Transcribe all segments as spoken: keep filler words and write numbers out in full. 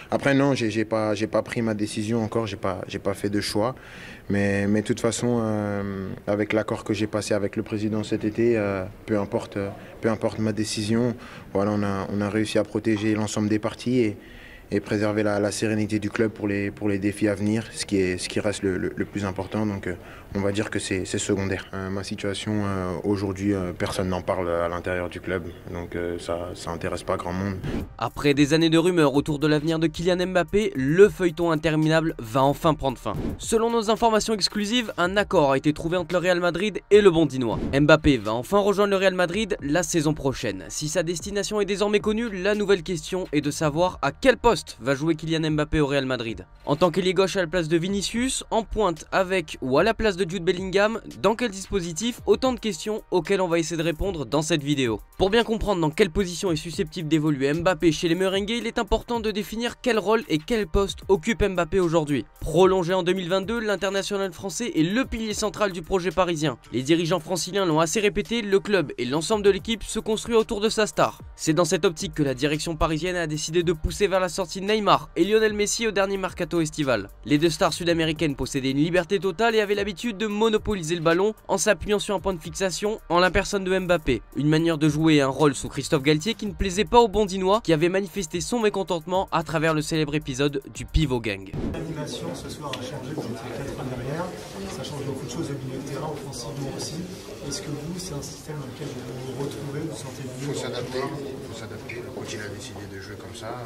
Après, non, j'ai j'ai pas, j'ai pas pris ma décision encore, j'ai pas, j'ai pas fait de choix. Mais, mais de toute façon, euh, avec l'accord que j'ai passé avec le président cet été, euh, peu importe, euh, peu importe ma décision, voilà, on a, on a réussi à protéger l'ensemble des parties et, et préserver la, la sérénité du club pour les, pour les défis à venir, ce qui, est, ce qui reste le, le, le plus important. Donc, euh, on va dire que c'est secondaire. Euh, ma situation, euh, aujourd'hui, euh, personne n'en parle à l'intérieur du club, donc euh, ça n'intéresse pas grand monde. Après des années de rumeurs autour de l'avenir de Kylian Mbappé, le feuilleton interminable va enfin prendre fin. Selon nos informations exclusives, un accord a été trouvé entre le Real Madrid et le Bondinois. Mbappé va enfin rejoindre le Real Madrid la saison prochaine. Si sa destination est désormais connue, la nouvelle question est de savoir à quel poste va jouer Kylian Mbappé au Real Madrid. En tant qu'ailier gauche à la place de Vinicius, en pointe avec ou à la place de Jude Bellingham, dans quel dispositif? Autant de questions auxquelles on va essayer de répondre dans cette vidéo. Pour bien comprendre dans quelle position est susceptible d'évoluer Mbappé chez les merengues, il est important de définir quel rôle et quel poste occupe Mbappé aujourd'hui. Prolongé en deux mille vingt-deux, l'international français est le pilier central du projet parisien. Les dirigeants franciliens l'ont assez répété, le club et l'ensemble de l'équipe se construit autour de sa star. C'est dans cette optique que la direction parisienne a décidé de pousser vers la sortie de Neymar et Lionel Messi au dernier mercato estival. Les deux stars sud-américaines possédaient une liberté totale et avaient l'habitude de monopoliser le ballon en s'appuyant sur un point de fixation en la personne de Mbappé. Une manière de jouer un rôle sous Christophe Galtier qui ne plaisait pas aux Bondinois qui avait manifesté son mécontentement à travers le célèbre épisode du Pivot Gang. L'animation ce soir a changé, vous étiez quatre derrière, ça change beaucoup de choses au milieu de terrain, offensivement aussi. Est-ce que vous, c'est un système dans lequel vous vous retrouvez, vous sentez Il faut s'adapter, il faut s'adapter. Le coach il a décidé de jouer comme ça,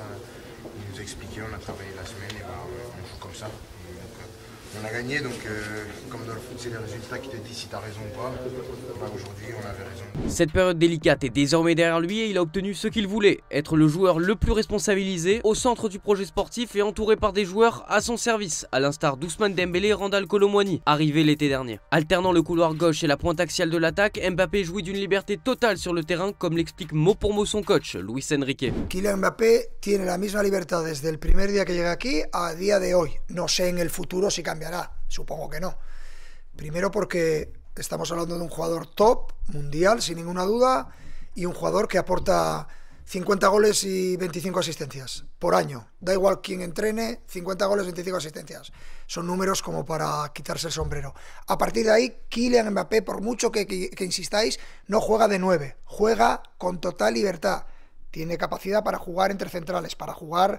il nous a expliqué, on a travaillé la semaine et ben, on joue comme ça. Et donc, on a gagné, donc euh, comme dans le foot, c'est les résultats qui te disent si tu as raison ou pas. Ben, aujourd'hui, on avait raison. Cette période délicate est désormais derrière lui et il a obtenu ce qu'il voulait, être le joueur le plus responsabilisé, au centre du projet sportif et entouré par des joueurs à son service, à l'instar d'Ousmane Dembélé et Randal Kolo Muani, arrivés l'été dernier. Alternant le couloir gauche et la pointe axiale de l'attaque, Mbappé jouit d'une liberté totale sur le terrain, comme l'explique mot pour mot son coach, Luis Enrique. Kylian Mbappé tiene la misma libertad desde el primer día que llega aquí a día de hoy. No sé en el futuro si cambiará, supongo que no. Primero porque estamos hablando de un jugador top, mundial, sin ninguna duda, y un jugador que aporta cincuenta goles y veinticinco asistencias por año. Da igual quién entrene, cincuenta goles, veinticinco asistencias. Son números como para quitarse el sombrero. A partir de ahí, Kylian Mbappé, por mucho que, que, que insistáis, no juega de nueve, juega con total libertad. Tiene capacidad para jugar entre centrales, para jugar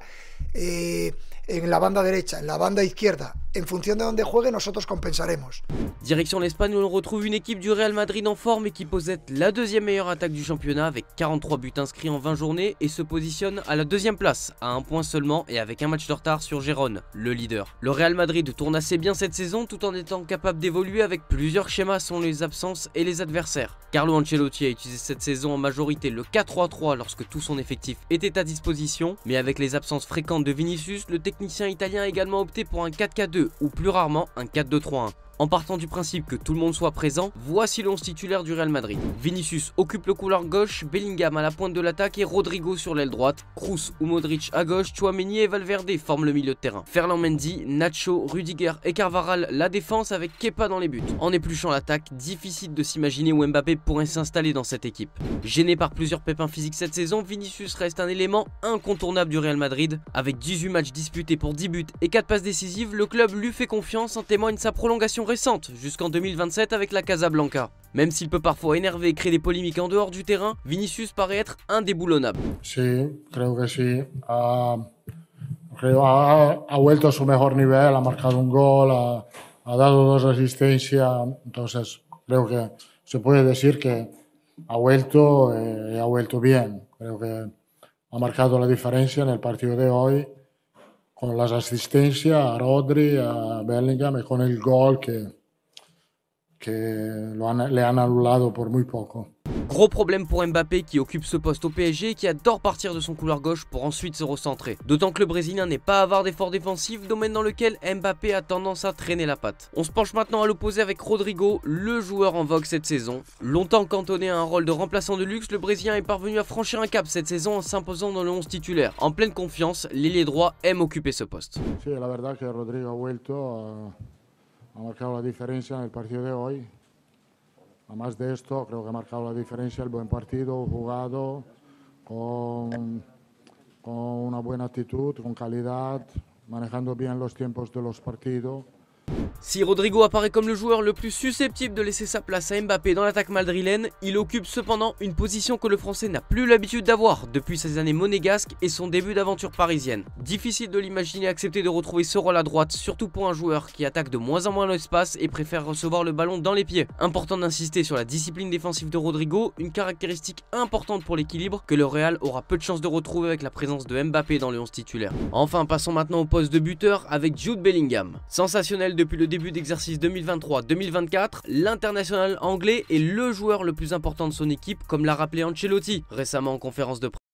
eh, en la banda derecha, en la banda izquierda. En función de donde juegue, nosotros compensaremos. Direction l'Espagne où l'on retrouve une équipe du Real Madrid en forme et qui possède la deuxième meilleure attaque du championnat avec quarante-trois buts inscrits en vingt journées et se positionne à la deuxième place, à un point seulement et avec un match de retard sur Gérone, le leader. Le Real Madrid tourne assez bien cette saison tout en étant capable d'évoluer avec plusieurs schémas selon les absences et les adversaires. Carlo Ancelotti a utilisé cette saison en majorité le quatre trois trois lorsque tout son effectif était à disposition, mais avec les absences fréquentes de Vinicius, le technicien italien a également opté pour un quatre quatre deux ou plus rarement un quatre deux trois un. En partant du principe que tout le monde soit présent, voici l'onze titulaire du Real Madrid. Vinicius occupe le couloir gauche, Bellingham à la pointe de l'attaque et Rodrigo sur l'aile droite. Kroos ou Modric à gauche, Tchouaméni et Valverde forment le milieu de terrain. Ferland Mendy, Nacho, Rudiger et Carvajal la défense avec Kepa dans les buts. En épluchant l'attaque, difficile de s'imaginer où Mbappé pourrait s'installer dans cette équipe. Gêné par plusieurs pépins physiques cette saison, Vinicius reste un élément incontournable du Real Madrid. Avec dix-huit matchs disputés pour dix buts et quatre passes décisives, le club lui fait confiance, en témoigne sa prolongation récente jusqu'en deux mille vingt-sept avec la Casablanca. Même s'il peut parfois énerver et créer des polémiques en dehors du terrain, Vinicius paraît être indéboulonnable. Sí, creo que sí. Ha, creo ha, ha vuelto a su mejor nivel, ha marcado un gol, ha, ha dado dos asistencias. Entonces creo que se puede decir que ha vuelto y ha vuelto bien. Creo que ha marcado la diferencia en el partido de hoy con las asistencias a Rodri, a Bellingham y con el gol que, que lo han, le han anulado por muy poco. Gros problème pour Mbappé qui occupe ce poste au P S G et qui adore partir de son couloir gauche pour ensuite se recentrer. D'autant que le Brésilien n'est pas avare d'efforts défensifs, domaine dans lequel Mbappé a tendance à traîner la patte. On se penche maintenant à l'opposé avec Rodrigo, le joueur en vogue cette saison. Longtemps cantonné à un rôle de remplaçant de luxe, le Brésilien est parvenu à franchir un cap cette saison en s'imposant dans le onze titulaire. En pleine confiance, l'ailier droit aime occuper ce poste. Sí, la verdad que Rodrigo ha vuelto, a, ha marcado la diferencia en el partido de hoy. Además de esto, creo que ha marcado la diferencia el buen partido jugado, con con una buena actitud, con calidad, manejando bien los tiempos de los partidos. Si Rodrigo apparaît comme le joueur le plus susceptible de laisser sa place à Mbappé dans l'attaque madrilène, il occupe cependant une position que le Français n'a plus l'habitude d'avoir depuis ses années monégasques et son début d'aventure parisienne. Difficile de l'imaginer accepter de retrouver ce rôle à droite, surtout pour un joueur qui attaque de moins en moins l'espace et préfère recevoir le ballon dans les pieds. Important d'insister sur la discipline défensive de Rodrigo, une caractéristique importante pour l'équilibre que le Real aura peu de chance de retrouver avec la présence de Mbappé dans le onze titulaire. Enfin, passons maintenant au poste de buteur avec Jude Bellingham. Sensationnel depuis le début d'exercice deux mille vingt-trois deux mille vingt-quatre, l'international anglais est le joueur le plus important de son équipe, comme l'a rappelé Ancelotti récemment en conférence de presse.